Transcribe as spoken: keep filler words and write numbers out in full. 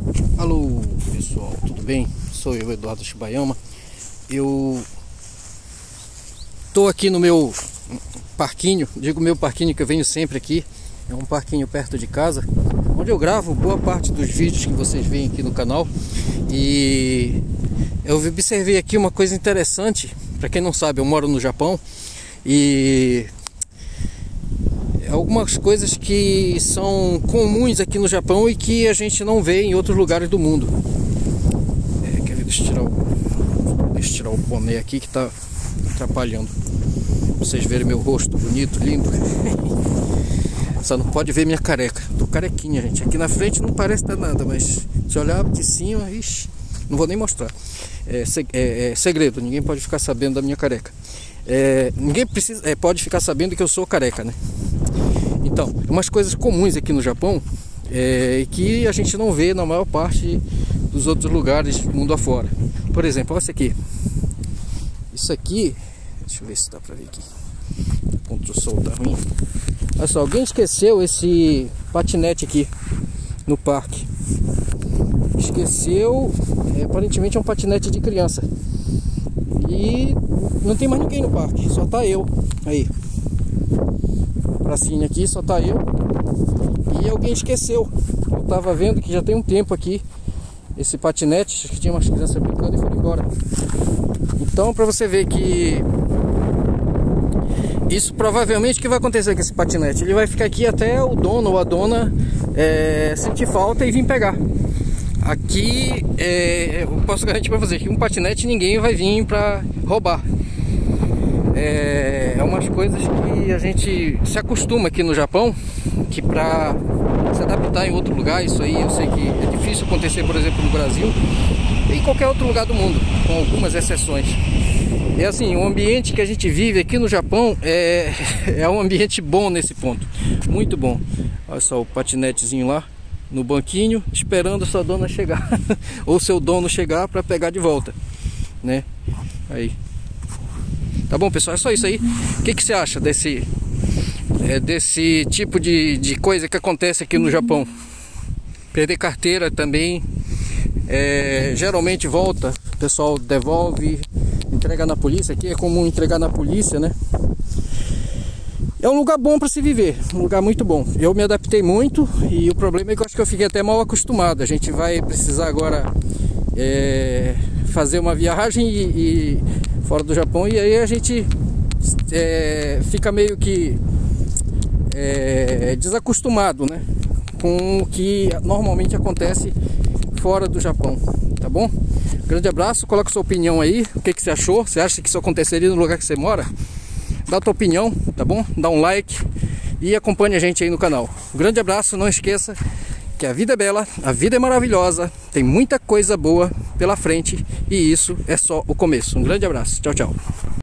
Alô pessoal, tudo bem? Sou eu, Eduardo Shibayama. Eu tô aqui no meu parquinho, digo meu parquinho que eu venho sempre aqui. É um parquinho perto de casa, onde eu gravo boa parte dos vídeos que vocês veem aqui no canal. E eu observei aqui uma coisa interessante. Para quem não sabe, eu moro no Japão e algumas coisas que são comuns aqui no Japão e que a gente não vê em outros lugares do mundo. É, quer ver, deixa eu tirar o, deixa eu tirar o boné aqui que está atrapalhando. Pra vocês verem meu rosto bonito, lindo. Só não pode ver minha careca. Tô carequinha, gente. Aqui na frente não parece dar nada, mas se olhar de cima, ixi, não vou nem mostrar. É, é, é segredo, ninguém pode ficar sabendo da minha careca. É, ninguém precisa, é, pode ficar sabendo que eu sou careca, né? Então, umas coisas comuns aqui no Japão é, que a gente não vê na maior parte dos outros lugares do mundo afora. Por exemplo, olha isso aqui. Isso aqui, deixa eu ver se dá pra ver aqui. Contra o sol tá ruim. Olha só, alguém esqueceu esse patinete aqui no parque. Esqueceu, é, aparentemente é um patinete de criança. E não tem mais ninguém no parque, só tá eu. Aí, pracinha aqui, só tá eu. E alguém esqueceu. Eu tava vendo que já tem um tempo aqui esse patinete, acho que tinha umas crianças brincando e foram embora. Então, pra você ver que isso provavelmente o que vai acontecer com esse patinete, ele vai ficar aqui até o dono ou a dona é, sentir falta e vir pegar. Aqui é, eu posso garantir pra você que um patinete ninguém vai vir pra roubar. É, é umas coisas que a gente se acostuma aqui no Japão, que pra se adaptar em outro lugar, isso aí eu sei que é difícil acontecer, por exemplo, no Brasil e em qualquer outro lugar do mundo, com algumas exceções. É assim, o ambiente que a gente vive aqui no Japão é, é um ambiente bom nesse ponto, muito bom. Olha só o patinetezinho lá no banquinho, esperando sua dona chegar ou seu dono chegar para pegar de volta, né? Aí, tá bom, pessoal, é só isso aí. O que que você acha desse é, desse tipo de, de coisa que acontece aqui no Japão? Perder carteira também, é, geralmente volta, o pessoal devolve, entrega na polícia. Aqui é comum entregar na polícia, né? É um lugar bom para se viver, um lugar muito bom. Eu me adaptei muito e o problema é que eu acho que eu fiquei até mal acostumado. A gente vai precisar agora é, fazer uma viagem e, e fora do Japão, e aí a gente é, fica meio que é, desacostumado, né, com o que normalmente acontece fora do Japão, tá bom? Grande abraço, coloca sua opinião aí, o que que você achou? Você acha que isso aconteceria no lugar que você mora? Dá a tua opinião, tá bom? Dá um like e acompanhe a gente aí no canal. Um grande abraço, não esqueça que a vida é bela, a vida é maravilhosa, tem muita coisa boa pela frente e isso é só o começo. Um grande abraço, tchau, tchau.